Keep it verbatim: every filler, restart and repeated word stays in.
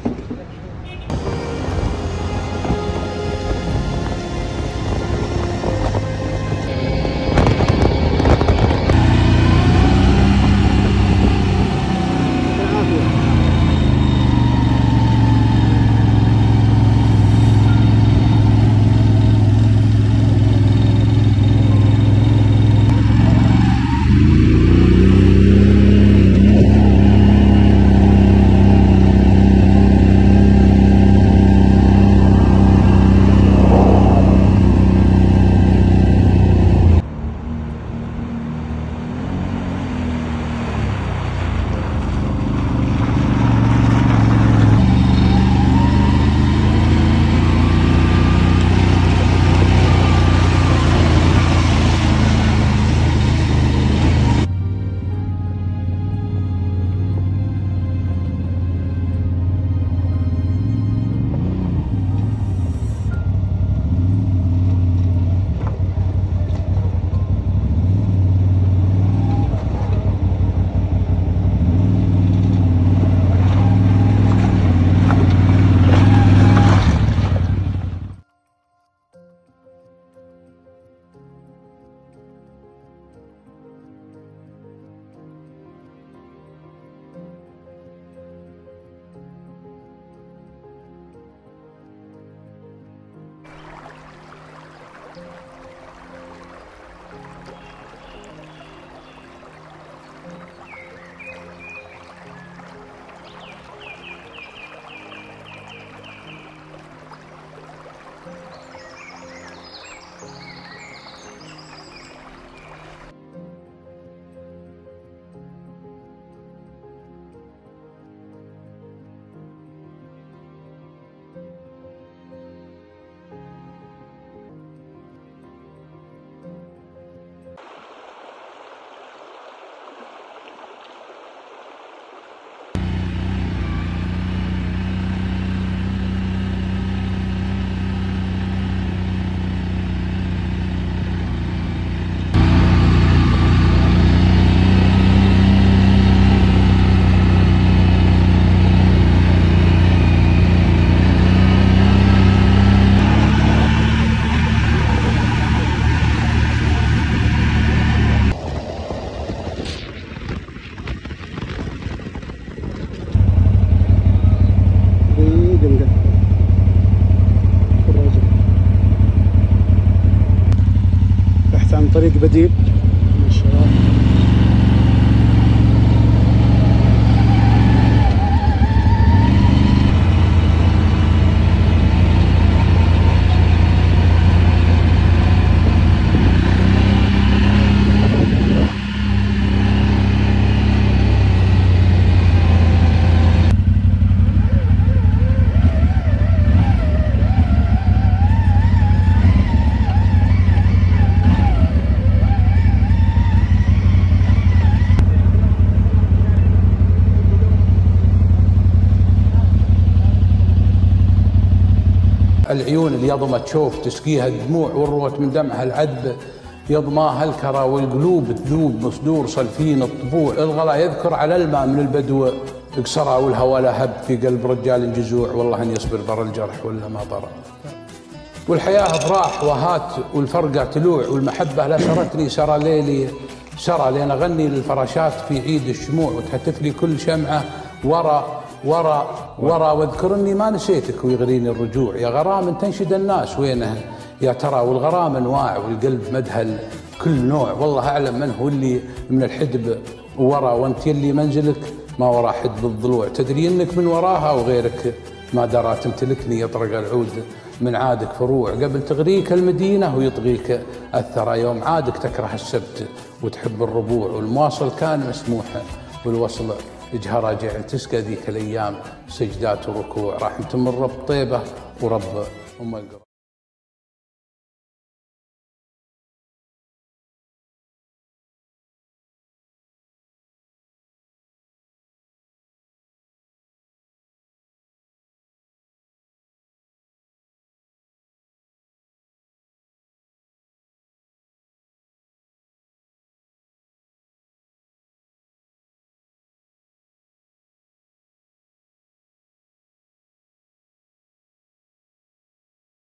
طريق بديل ما شاء الله. العيون اليضمة تشوف تسقيها الدموع والروت من دمعها العذب يضماها الكرى والقلوب تذوب مصدور صلفين الطبوع الغلا يذكر على الماء من البدو اقصرا والهوى لهب في قلب رجال جزوع والله ان يصبر بر الجرح ولا ما بر. والحياة افراح وهات والفرقة تلوع والمحبة لا سرتني سرى ليلي سرى لين اغني للفراشات في عيد الشموع وتهتف لي كل شمعة ورا ورا ورا واذكر اني ما نسيتك ويغريني الرجوع يا غرام تنشد الناس وينه يا ترى والغرام انواع والقلب مدهل كل نوع والله اعلم من هو اللي من الحدب ورا وانت يلي منزلك ما ورا حدب الضلوع تدري انك من وراها وغيرك ما درى تمتلكني يطرق العود من عادك فروع قبل تغريك المدينة ويطغيك الثرى يوم عادك تكره السبت وتحب الربوع والمواصل كان مسموح والوصل اجهرة جعل تسقى ذيك الايام سجدات وركوع راح تمر رب طيبة ورب ام القرى.